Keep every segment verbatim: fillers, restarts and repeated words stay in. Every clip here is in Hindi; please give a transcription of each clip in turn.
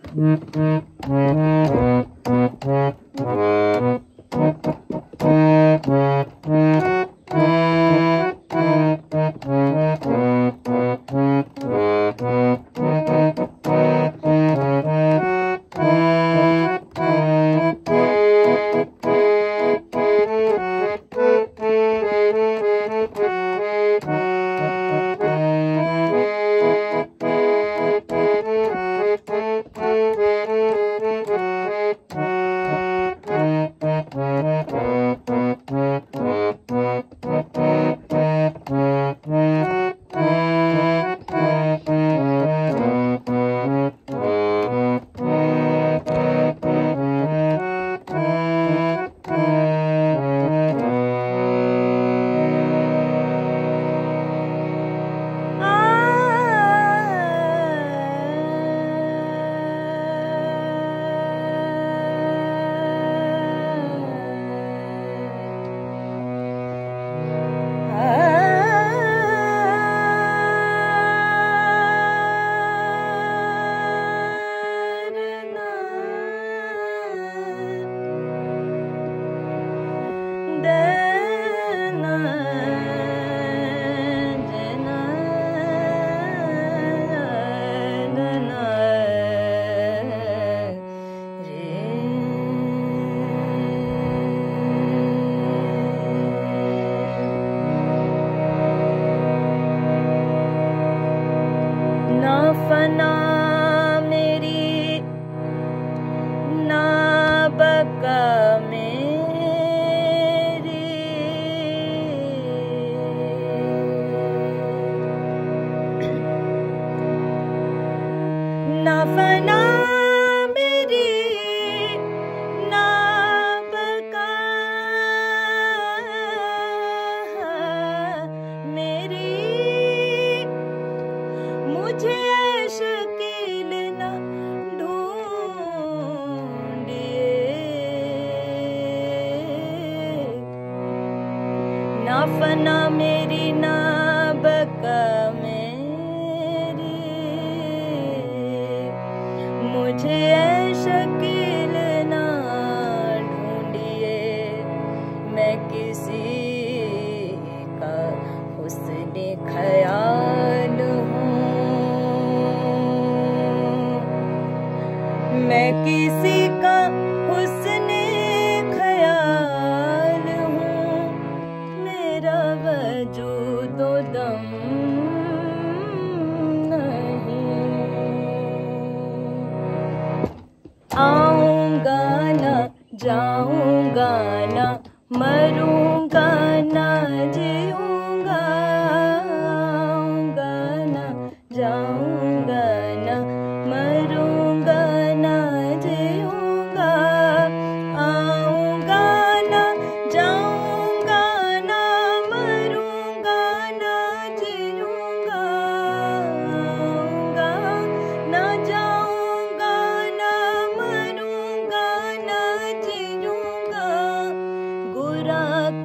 फना मेरी ना बका मेरी, ना फना मेरी ना बका मेरी, मुझे शकील न ढूंढिए, ना फना मेरी ना बका मेरी, मुझे शकील न ढूंढिए, मैं किसी का हुस्न ख्याल हूँ, मैं किसी का हुस्न ख्याल हूँ, मेरा वजूद व दम नहीं, आऊँगा ना जाऊँगा ना मरूँगा ना जीऊँगा, आऊँगा ना जाऊँगा ना मरूँगा ना जीऊँगा, आऊँगा ना जाऊँगा ना मरूँगा ना जीऊँगा, आऊँगा ना जाऊँगा ना मरूँगा ना जीऊँगा, गुरा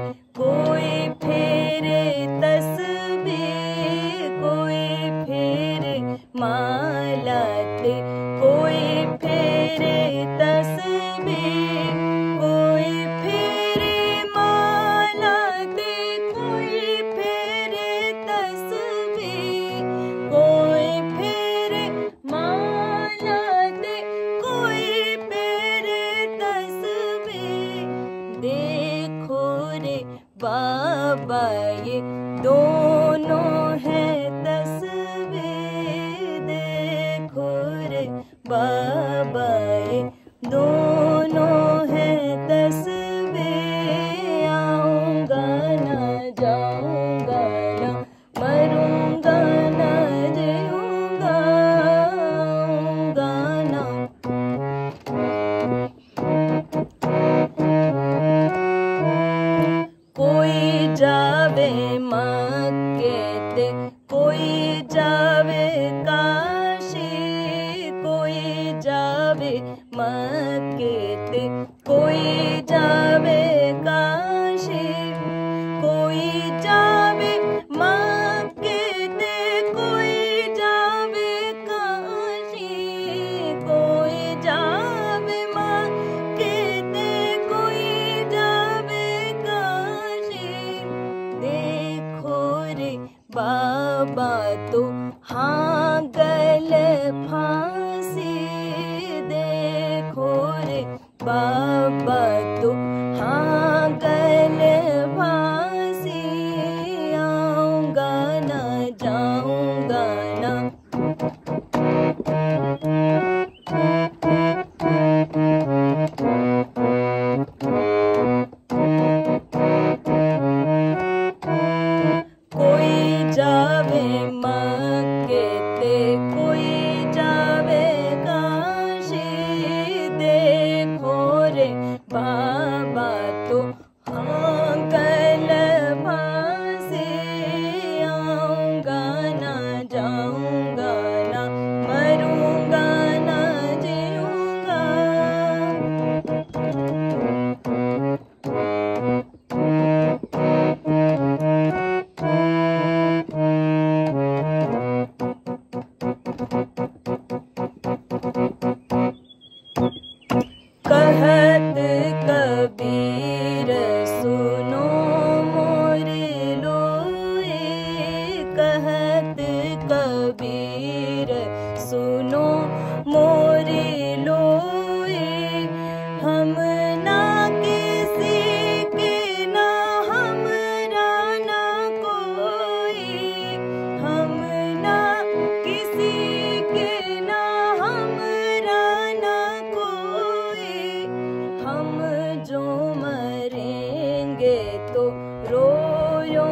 कोई फेरे तस्बीह, कोई फेरे माला ते, कोई फेरे तस्बीह, कोई फेरे माला ते, कोई फेरे तस्बीह, कोई फेरे माला ते, कोई फेरे तस्बीह। देखो रे बाबा ये दोनों है तस्बीह, देखो रे बाबा ये दोनों है तस्बीह। आऊंगा ना जाऊंगा ना मरूंगा ना जीऊंगा, आऊंगा ना। कोई जावे मक्के ते, कोई जावे काशी, कोई जावे मक्के ते, कोई जावे काशी, कोई जावे मक्के ते, कोई जावे काशी, कोई जावे मक्के ते, कोई जावे काशी। देखो रे बाबा तो हाँ गल फांसी, देखो रे बाबा तो हाँ गल फांसी। आऊंगा ना जाऊंगा ना। कोई जावे मक्के ते, कोई जावे काशी, देखो रे बाबा तो हाँ गल फांसी। आऊंगा ना जाऊंगा ना मरूंगा ना जीऊंगा। कहत कबीर सुनो मोरे लोए, कहत कबीर सुनो मोरे लोए। हम ना किसी के ना हमरा ना कोई, हम ना किसी के ना हमरा ना कोई। हम जो मरेंगे तो रोयो